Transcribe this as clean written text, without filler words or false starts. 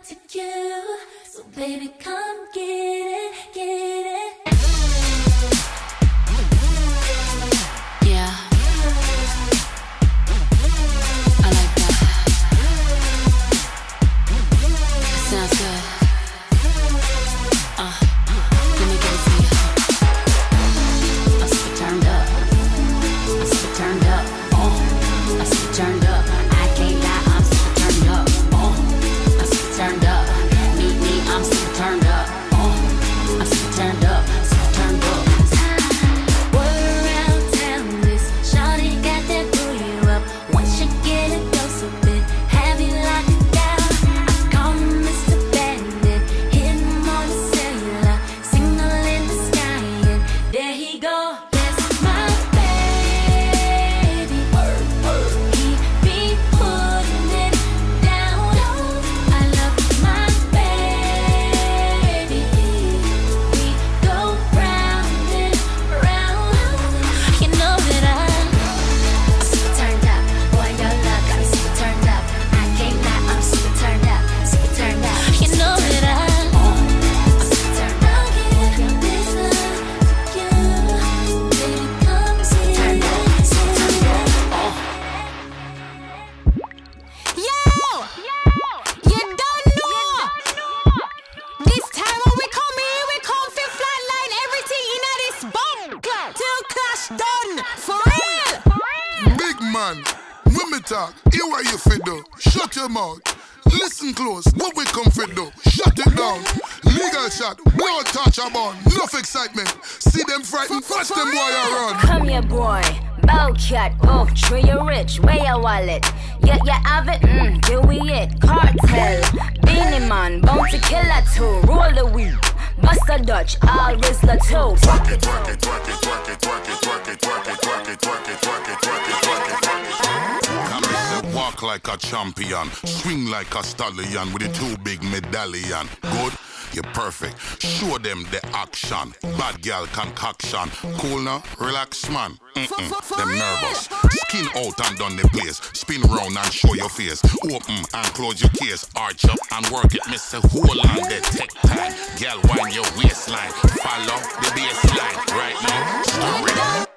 to you. So baby, come get it, get it. Yeah, I like that. It sounds good. Let me give it to you. I'm super turned up. I'm super turned up. I'm super turned up. I can't lie, I'm super turned up. I'm super turned up. Me, I'm super turned up. I'm super turned up. Super turned up. Word around town, this shawty got that booty up. Once you get a dose of it, have you locked it down. I call him Mr. Bandit, hit him on the cellular, signal in the sky, and there he go. That's my baby. He be putting it down. I love my baby. We go round and round. You know that I'm super turned up. Boy, your love got me super turned up. I can't lie, I'm super turned up. Super turned up. You know that I'm super turned up. Give this love to you. Baby, come super turned up. Super turned up. Yo! You don't know! This time when we come here, we come for flatline everything in this bomb till clash done. For real! Big man, when me talk, hear what you fit do. Shut your mouth. Listen close, what we come fit do. Shut it down. Legal shot, blood touch a bun. Enough excitement. See them frightened, watch them boy a run. Come here, boy. Bow cat, oh, tree you rich, where your wallet? Yeah, you have it, do we it? Cartel, Beanie Man, Bounty Killer too, roll the weed, Busta Dutch, all Rizzler too. Twerk it, twerk it, twerk it, twerk it, twerk it, twerk it, twerk it, twerk it, twerk it, twerk it, twerk it, twerk it, twerk it. Come here, walk like a champion, swing like a stallion with a two big medallion. Good? You're perfect. Show them the action. Bad girl concoction. Cool now? Relax, man. Them nervous. Skin out and down the place. Spin round and show your face. Open and close your case. Arch up and work it. Miss a whole on the tech time. Girl, wind your waistline. Follow the baseline. Right now, stir it.